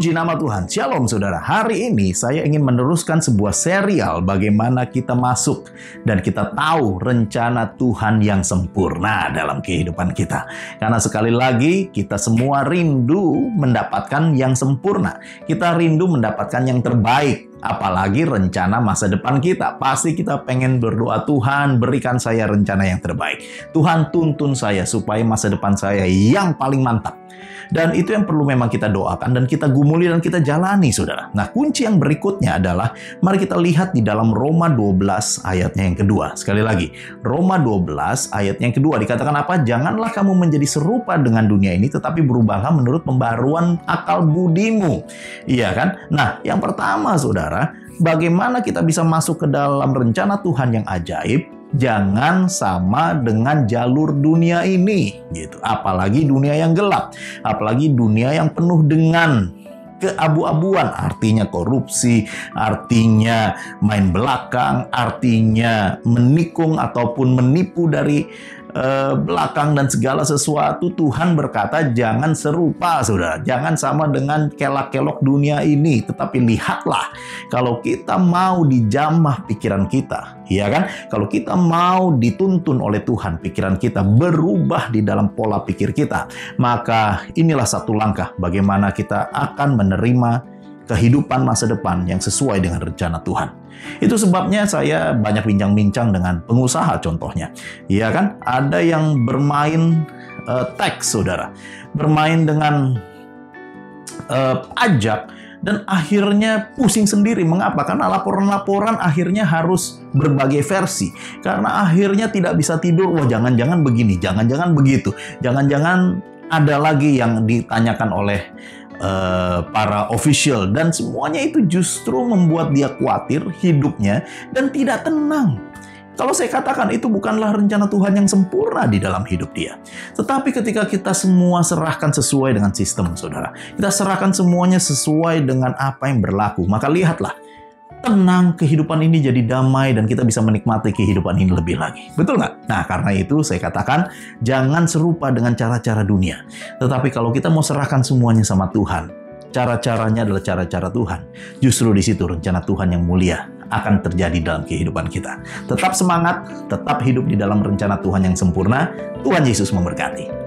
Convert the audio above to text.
Puji nama Tuhan. Shalom saudara. Hari ini saya ingin meneruskan sebuah serial bagaimana kita masuk dan kita tahu rencana Tuhan yang sempurna dalam kehidupan kita. Karena sekali lagi kita semua rindu mendapatkan yang sempurna. Kita rindu mendapatkan yang terbaik. Apalagi rencana masa depan kita. Pasti kita pengen berdoa, Tuhan berikan saya rencana yang terbaik. Tuhan tuntun saya supaya masa depan saya yang paling mantap. Dan itu yang perlu memang kita doakan dan kita gumuli dan kita jalani, saudara. Nah, kunci yang berikutnya adalah, mari kita lihat di dalam Roma 12 ayatnya yang kedua. Sekali lagi, Roma 12 ayatnya yang kedua dikatakan apa? Janganlah kamu menjadi serupa dengan dunia ini, tetapi berubahlah menurut pembaruan akal budimu. Iya kan? Nah, yang pertama, saudara, bagaimana kita bisa masuk ke dalam rencana Tuhan yang ajaib? Jangan sama dengan jalur dunia ini, gitu. Apalagi dunia yang gelap, apalagi dunia yang penuh dengan keabu-abuan, artinya korupsi, artinya main belakang, artinya menikung ataupun menipu dari belakang dan segala sesuatu. Tuhan berkata jangan serupa, saudara, jangan sama dengan kelak-kelok dunia ini, tetapi lihatlah, kalau kita mau dijamah pikiran kita, ya kan, kalau kita mau dituntun oleh Tuhan pikiran kita berubah di dalam pola pikir kita, maka inilah satu langkah bagaimana kita akan menerima kehidupan masa depan yang sesuai dengan rencana Tuhan. Itu sebabnya saya banyak bincang-bincang dengan pengusaha contohnya. Iya kan? Ada yang bermain tax, saudara. Bermain dengan pajak dan akhirnya pusing sendiri. Mengapa? Karena laporan-laporan akhirnya harus berbagai versi. Karena akhirnya tidak bisa tidur. Wah, jangan-jangan begini, jangan-jangan begitu. Jangan-jangan ada lagi yang ditanyakan oleh para official, dan semuanya itu justru membuat dia khawatir hidupnya dan tidak tenang. Kalau saya katakan itu bukanlah rencana Tuhan yang sempurna di dalam hidup dia. Tetapi ketika kita semua serahkan sesuai dengan sistem, saudara, kita serahkan semuanya sesuai dengan apa yang berlaku, maka lihatlah, tenang, kehidupan ini jadi damai dan kita bisa menikmati kehidupan ini lebih lagi. Betul nggak? Nah, karena itu saya katakan jangan serupa dengan cara-cara dunia. Tetapi kalau kita mau serahkan semuanya sama Tuhan, cara-caranya adalah cara-cara Tuhan. Justru di situ rencana Tuhan yang mulia akan terjadi dalam kehidupan kita. Tetap semangat, tetap hidup di dalam rencana Tuhan yang sempurna. Tuhan Yesus memberkati.